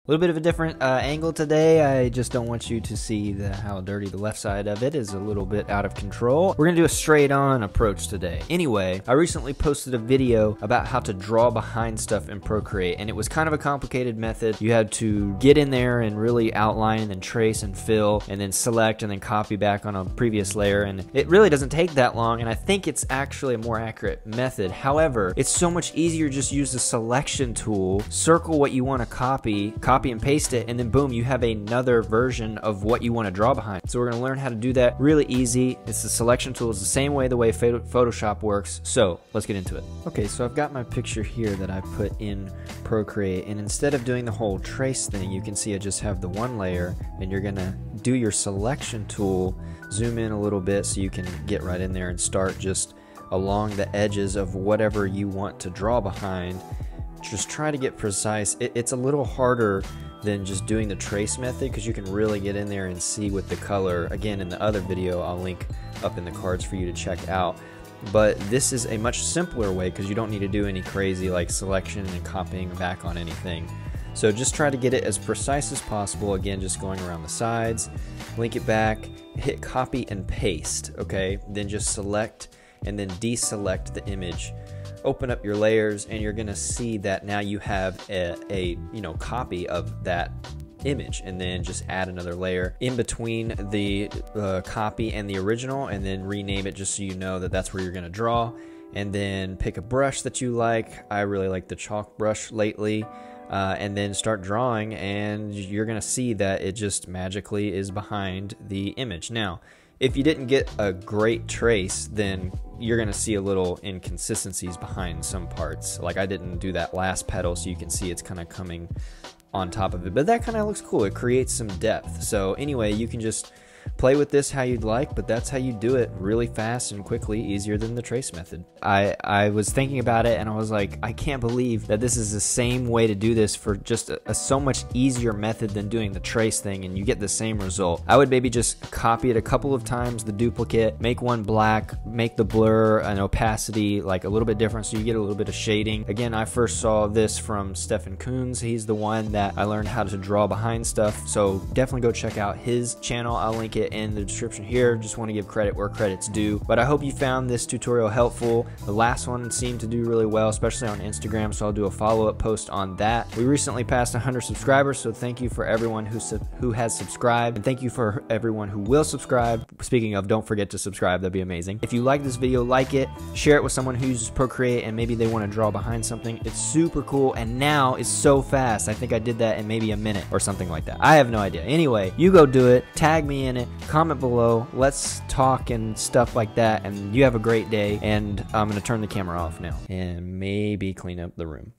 little bit of a different angle today. I just don't want you to see how dirty the left side of it is, a little bit out of control. We're gonna do a straight on approach today. Anyway, I recently posted a video about how to draw behind stuff in Procreate, and it was kind of a complicated method. You had to get in there and really outline and then trace and fill and then select and then copy back on a previous layer, and it really doesn't take that long, and I think it's actually a more accurate method. However, it's so much easier, just use the selection tool, circle what you want to copy and paste it, and then boom, you have another version of what you want to draw behind. So we're going to learn how to do that really easy. It's the selection tool. It's the same way the way Photoshop works. So let's get into it. Okay, so I've got my picture here that I put in Procreate, and instead of doing the whole trace thing, you can see I just have the one layer, and you're going to do your selection tool, zoom in a little bit so you can get right in there and start just along the edges of whatever you want to draw behind. Just try to get precise. It's a little harder than just doing the trace method because you can really get in there and see with the color. Again, in the other video I'll link up in the cards for you to check out. But this is a much simpler way because you don't need to do any crazy like selection and copying back on anything. So just try to get it as precise as possible. Again, just going around the sides, link it back, hit copy and paste, okay? Then just select and then deselect the image. Open up your layers, and you're gonna see that now you have a copy of that image, and then just add another layer in between the copy and the original, and then rename it just so you know that that's where you're gonna draw. And then pick a brush that you like. I really like the chalk brush lately. And then start drawing, and you're gonna see that it just magically is behind the image. Now, if you didn't get a great trace, then you're gonna see a little inconsistencies behind some parts. Like I didn't do that last petal, so you can see it's kind of coming on top of it, but that kind of looks cool. It creates some depth. So anyway, you can just play with this how you'd like, but that's how you do it really fast and quickly, easier than the trace method. I was thinking about it, and I was like, I can't believe that this is the same way to do this for just a so much easier method than doing the trace thing, and you get the same result. I would maybe just copy it a couple of times, the duplicate, make one black, make the blur and opacity like a little bit different so you get a little bit of shading. Again, I first saw this from Stefan. He's the one that I learned how to draw behind stuff, so definitely go check out his channel. I'll link it in the description here. Just want to give credit where credit's due. But I hope you found this tutorial helpful. The last one seemed to do really well, especially on Instagram, so I'll do a follow-up post on that. We recently passed 100 subscribers, so thank you for everyone who has subscribed, and thank you for everyone who will subscribe. Speaking of, don't forget to subscribe. That'd be amazing. If you like this video, like it, share it with someone who uses Procreate and maybe they want to draw behind something. It's super cool, and now it's so fast. I think I did that in maybe a minute or something like that. I have no idea. Anyway, you go do it, tag me in it, comment below, let's talk and stuff like that, and you have a great day. And I'm gonna turn the camera off now and maybe clean up the room.